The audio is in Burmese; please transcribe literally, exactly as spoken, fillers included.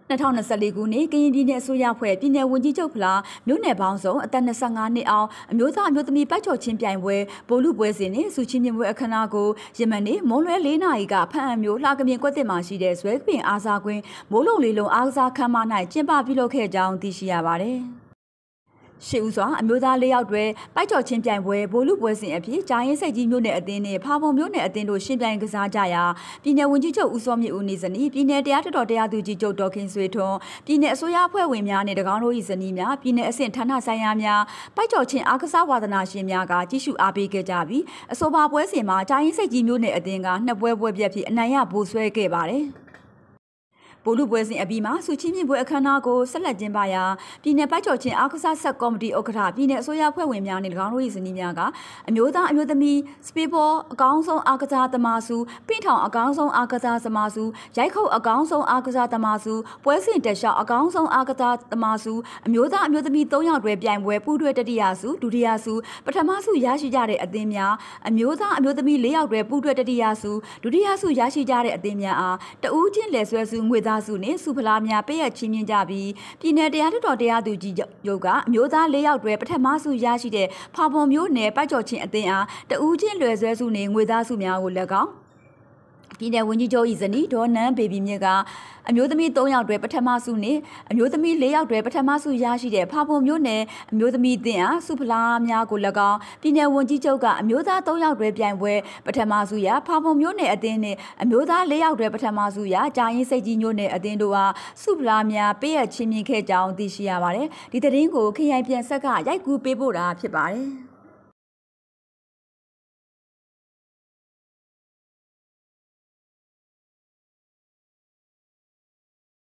နှစ်ထောင်နှစ်ဆယ့်လေးခုနှစ်ကရင်ပြည်နယ်အစိုးရဖွဲ့ပြည်နယ်ဝန်ကြီးချုပ်ဖလားမြို့နယ်ပေါင်းစုံအသက်နှစ်ဆယ့်ငါးနှစ်အောင်အမျိုးသားအမျိုးသမီးပိုက်ကျော်ချင်းပြိုင်ပွဲဗိုလ်လူပွဲစဉ်နဲ့စုချင်းမြင့်ပွဲအခမ်းအနားကိုယမန်နေ့မွန်လွဲလေးနာရီကဖန်အမျိုးလှကမြင်ကွက်တင်မှာရှိတဲ့ဇွဲပင်အားစားကွင်းမိုးလုံလေးလုံးအားကစားခန်းမ၌ကျင်းပပြုလုပ်ခဲ့ကြောင်းသိရှိရပါတယ်။ရှေ့ဦးစွာအမျိုးသားလေးယောက်တွဲပိုက်ကျော်ချင်းပြိုင်ပွဲဗိုလ်လူပွဲစဉ်အဖြစ်ဂျာရင်စိတ်ကြီးမြို့နယ်အသင်းနဲ့ဖာပုံမြို့နယ်အသင်းတို့ရှင်ပြိုင်ကစားကြရာပြည်နယ်ဝန်ကြီးချုပ်ဦးစောမြင့်ဦးနေဇနီးပြည်နယ်တရားတော်တရားသူကြီးချုပ်ဒေါ်ခင်ဆွေထွန်းပြည်နယ်အစိုးရအဖွဲ့ဝင်များနဲ့တကောင်းတို့၏ဇနီးများပြည်နယ်အဆင့်ဌာနဆိုင်ရာများပိုက်ကျော်ချင်းအားကစားဝါသနာရှင်များကကြီးစုအားပေးခဲ့ကြပြီးအဆိုပါပွဲစဉ်မှာဂျာရင်စိတ်ကြီးမြို့နယ်အသင်းကနှစ်ပွဲပွဲပြတ်ဖြစ်အနိုင်ရဗိုလ်ဆွဲခဲ့ပါတယ်။ဗိုလ်လူပွဲစဉ်အပြီးမှာစုချင်းမြင့်ပွဲအခမ်းအနားကိုဆက်လက်ကျင်းပရာပြည်နယ်ပိုက်ကျော်ချင်းအားကစားဆက်ကော်မတီဥက္ကဋ္ဌပြည်နယ်အစိုးရဖွဲ့ဝင်များနဲ့၎င်းတို့၏ဇနီးများကအမျိုးသားအမျိုးသမီးစပီဘောအကောင်းဆုံးအားကစားသမားစုပင့်ထောင်အကောင်းဆုံးအားကစားသမားစုရိုက်ခုတ်အကောင်းဆုံးအားကစားသမားစုပွဲစဉ်တက်လျှောက်အကောင်းဆုံးအားကစားသမားစုအမျိုးသားအမျိုးသမီးသုံးယောက်တွဲပြိုင်ပွဲပူးတွဲတတိယစုဒုတိယစုပထမစုရရှိကြတဲ့အသင်းများအမျိုးသားအမျိုးသမီးလေးယောက်တွဲပူးတွဲတတိယစုဒုတိယစုရရှိကြတဲ့အသင်းများအားတဦးချင်းလယ်ဆွဲစုငွေသားစုနဲ့စုဖလားများပေးရချင်းမြင့်ကြပြီးပြည်နယ်တရားတော်တရားသူကြီးချုပ်ကအမျိုးသားလေးယောက်တွဲပထမစုရရှိတဲ့ဖာပုံမျိုးနယ်ပိုက်ကျော်ချင်းအသင်းအားတဦးချင်းလွယ်ဆွဲစုနဲ့ငွေသားစုများကိုလည်းကောင်းပြည်နယ်ဝန်ကြီးချုပ်၏ဇနီးဒေါ်နန်းဘေဘီမြင့်ကအမျိုးသမီးသုံးယောက်တွဲပထမစုနဲ့အမျိုးသမီးလေးယောက်တွဲပထမစုရရှိတဲ့ဖာပုံမျိုးနယ်အမျိုးသမီးတင်အားစုဖလားများကို၎င်းပြည်နယ်ဝန်ကြီးချုပ်ကအမျိုးသားသုံးယောက်တွဲပြိုင်ပွဲပထမစုရဖာပုံမျိုးနယ်အသင်းနဲ့အမျိုးသားလေးယောက်တွဲပထမစုရဂျာရင်စိတ်ကြီးမျိုးနယ်အသင်းတို့အားစုဖလားများပေးရချင်းမြင့်ခဲ့ကြောင်းသိရှိရပါတယ်။ဒီသတင်းကိုခရိုင်ပြန်ဆက်ကရိုက်ကူးပေးပို့တာဖြစ်ပါတယ်။